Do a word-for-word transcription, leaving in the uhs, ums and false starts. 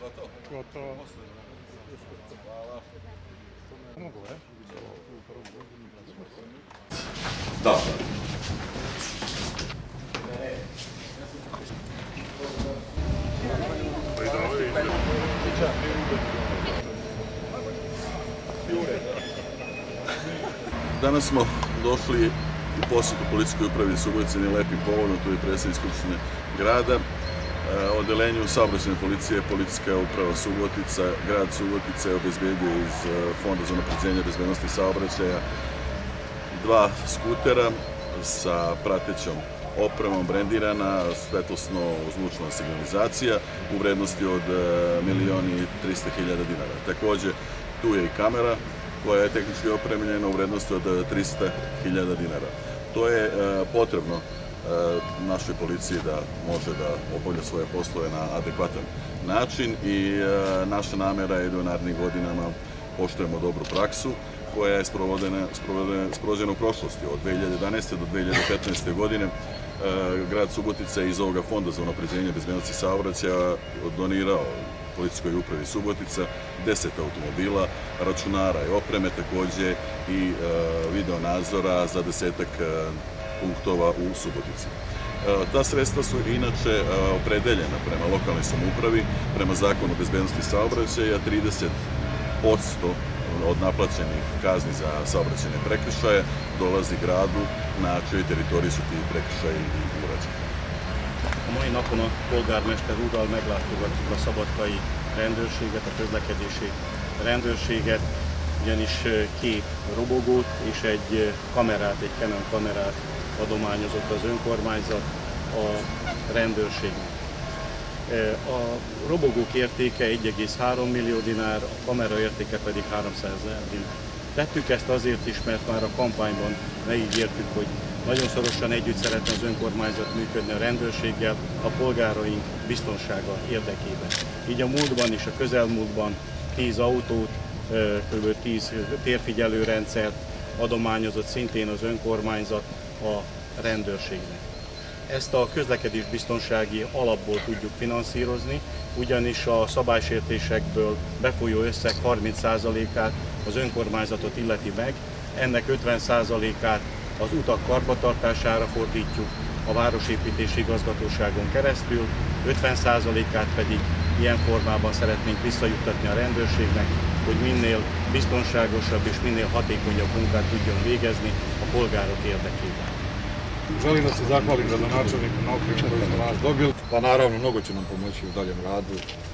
Gotovo? Gotovo. Hvala. Mogu, e? Da. Danas smo došli u posjetu policijskoj upravi Subotice jednim lepim povodom, tu je predsjednik Skupštine grada. Odeljenju saobraćajne policije, policijska uprava Subotica, grad Subotica je obezbedio iz Fonda za unapređenje bezbednosti saobraćaja dva skutera sa pratećom opremom, brendirana, svetlosno-zvučna signalizacija u vrednosti od milion i trista hiljada dinara. Također, tu je i kamera koja je tehnički opremljena u vrednosti od trista hiljada dinara. To je potrebno našoj policiji da može da obavlja svoje poslove na adekvatan način i naša namera je da u narednim godinama poštujemo dobru praksu koja je sprovođena u prošlosti. Od dve hiljade jedanaeste do dve hiljade petnaeste. godine grad Subotica je iz ovoga Fonda za unapređenje bezbednosti saobraćaja donirao policijskoj upravi Subotica deset automobila, računara i opreme, također i video nadzora za desetak punktova u Subotici. Ta sredstva su inače opredeljena prema lokalnoj samoupravi, prema zakonu o bezbednosti saobraćaja, trideset posto od naplaćenih kazni za saobraćajne prekršaje dolazi gradu na čijoj teritoriji su ti prekršaji i urađeni. A mai napon a polgármester úrral meglátogatjuk a szabadkai rendőrséget, a közlekedési rendőrséget, ugyanis két robogót és egy kamerát, egy Canon kamerát adományozott az önkormányzat a rendőrségnek. A robogók értéke egy egész három millió dinár, a kamera értéke pedig háromszázezer dinár. Tettük ezt azért is, mert már a kampányban megígértük, hogy nagyon szorosan együtt szeretne az önkormányzat működni a rendőrséggel a polgáraink biztonsága érdekében. Így a múltban és a közelmúltban tíz autót, kb. tíz térfigyelőrendszert adományozott szintén az önkormányzat a rendőrségnek. Ezt a közlekedésbiztonsági alapból tudjuk finanszírozni, ugyanis a szabálysértésekből befolyó összeg harminc százalékát az önkormányzatot illeti meg, ennek ötven százalékát az utak karbantartására fordítjuk a Városépítési Igazgatóságon keresztül, ötven százalékát pedig ilyen formában szeretnénk visszajuttatni a rendőrségnek, hogy minél biztonságosabb és minél hatékonyabb munkát tudjon végezni a polgárok érdekében. Želim da se zahvalim gradonačelniku na opremu koju smo danas dobili. Pa naravno, mnogo će nam pomoći u daljem radu.